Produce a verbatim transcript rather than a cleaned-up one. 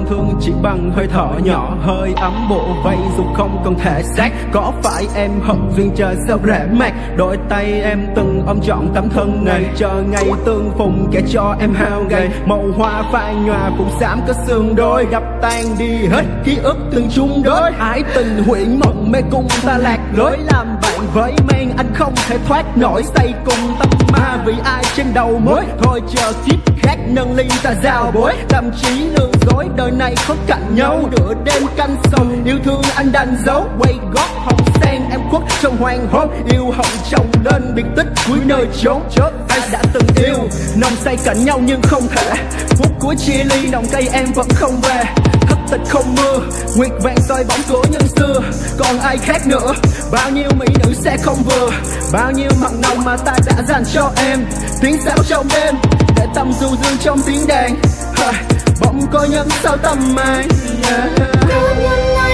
thương chỉ bằng hơi thở nhỏ, hơi ấm bộ vây dù không còn thể xác. Có phải em hận duyên trời sao rẽ mạc, đôi tay em từng ôm trọn tấm thân này, chờ ngày tương phùng kẻ cho em hao gầy. Màu hoa phai nhòa cũng xám có xương đôi, đập tan đi hết ký ức từng chung đôi. Ái tình huyễn mộng mê cung ta lạc lối, làm bạn với men anh không thể thoát nổi. Say cùng tâm ma vì ai trên đầu mối, thôi chờ kiếp khác nâng ly ta giao bối. Tâm trí lừa dối đời này có cạnh nhau, nửa đêm canh sầu yêu thương anh đành giấu. Quay gót hồng sen em khuất trong hoàng hôn, yêu hận chồng lên biệt tích cuối nơi trốn. Chớ ai đã từng yêu nồng say cạnh nhau nhưng không thể, phút cuối chia ly nồng cây em vẫn không về. Thất tịch không mưa, nguyệt vàng soi bóng của nhân xưa, còn ai khác nữa. Bao nhiêu mỹ nữ sẽ không vừa, bao nhiêu mặn nồng mà ta đã dành cho em. Tiếng sáo trong đêm để tâm du dương trong tiếng đàn, bỗng có nhân sao tâm mai. Yeah.